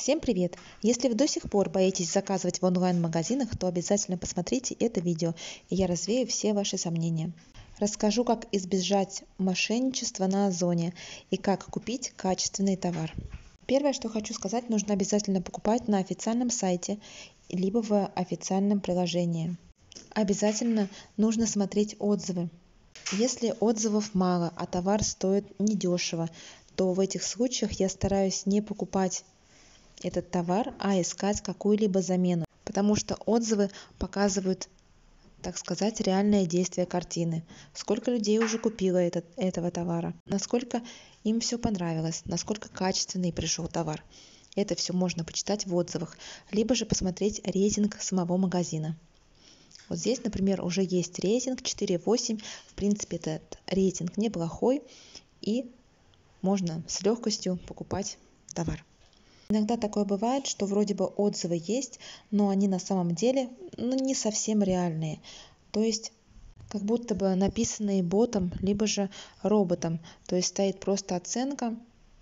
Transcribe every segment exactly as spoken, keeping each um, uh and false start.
Всем привет! Если вы до сих пор боитесь заказывать в онлайн-магазинах, то обязательно посмотрите это видео, и я развею все ваши сомнения. Расскажу, как избежать мошенничества на Озоне и как купить качественный товар. Первое, что хочу сказать, нужно обязательно покупать на официальном сайте, либо в официальном приложении. Обязательно нужно смотреть отзывы. Если отзывов мало, а товар стоит недешево, то в этих случаях я стараюсь не покупать этот товар, а искать какую-либо замену, потому что отзывы показывают, так сказать, реальное действие картины. Сколько людей уже купило этот, этого товара, насколько им все понравилось, насколько качественный пришел товар. Это все можно почитать в отзывах, либо же посмотреть рейтинг самого магазина. Вот здесь, например, уже есть рейтинг четыре восемь. В принципе, этот рейтинг неплохой, и можно с легкостью покупать товар. Иногда такое бывает, что вроде бы отзывы есть, но они на самом деле ну, не совсем реальные. То есть как будто бы написанные ботом, либо же роботом. То есть стоит просто оценка,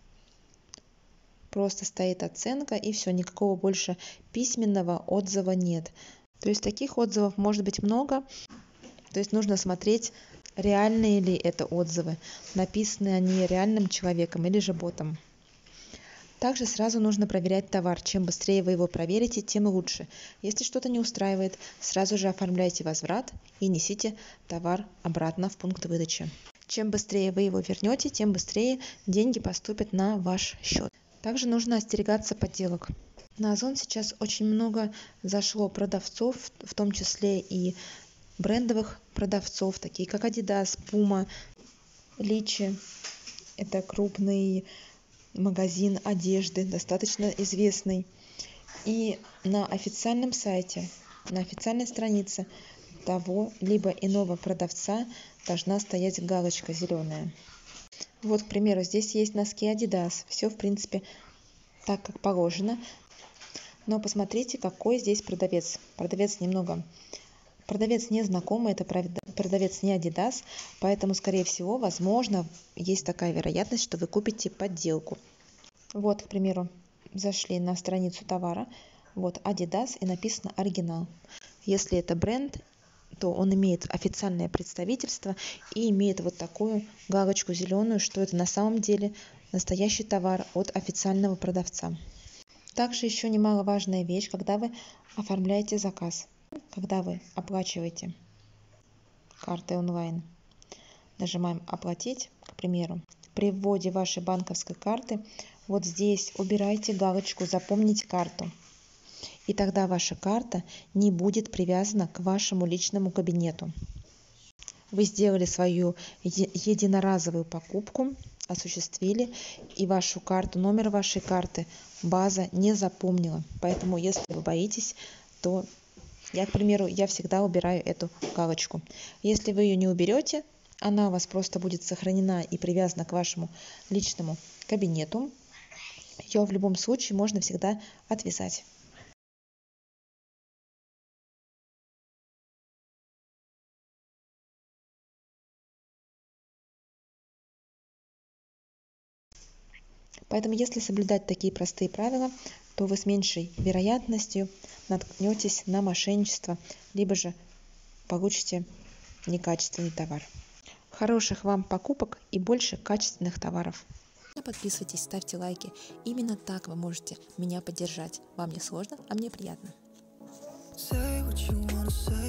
просто стоит оценка и все, никакого больше письменного отзыва нет. То есть таких отзывов может быть много. То есть нужно смотреть, реальные ли это отзывы, написаны они реальным человеком или же ботом. Также сразу нужно проверять товар. Чем быстрее вы его проверите, тем лучше. Если что-то не устраивает, сразу же оформляйте возврат и несите товар обратно в пункт выдачи. Чем быстрее вы его вернете, тем быстрее деньги поступят на ваш счет. Также нужно остерегаться подделок. На Озон сейчас очень много зашло продавцов, в том числе и брендовых продавцов, такие как Adidas, Puma, Личи. Это крупный магазин одежды, достаточно известный. И на официальном сайте, на официальной странице того либо иного продавца должна стоять галочка зеленая. Вот, к примеру, здесь есть носки Adidas. Все, в принципе, так, как положено. Но посмотрите, какой здесь продавец. Продавец немного... Продавец незнакомый, это продавец не Adidas, поэтому, скорее всего, возможно, есть такая вероятность, что вы купите подделку. Вот, к примеру, зашли на страницу товара, вот Adidas и написано оригинал. Если это бренд, то он имеет официальное представительство и имеет вот такую галочку зеленую, что это на самом деле настоящий товар от официального продавца. Также еще немаловажная вещь, когда вы оформляете заказ. Когда вы оплачиваете картой онлайн, нажимаем «Оплатить», к примеру, при вводе вашей банковской карты, вот здесь убирайте галочку «Запомнить карту», и тогда ваша карта не будет привязана к вашему личному кабинету. Вы сделали свою единоразовую покупку, осуществили, и вашу карту, номер вашей карты база не запомнила. Поэтому, если вы боитесь, то Я, к примеру, я всегда убираю эту галочку. Если вы ее не уберете, она у вас просто будет сохранена и привязана к вашему личному кабинету. Ее в любом случае можно всегда отвязать. Поэтому, если соблюдать такие простые правила, то вы с меньшей вероятностью наткнетесь на мошенничество, либо же получите некачественный товар. Хороших вам покупок и больше качественных товаров. Подписывайтесь, ставьте лайки. Именно так вы можете меня поддержать. Вам не сложно, а мне приятно.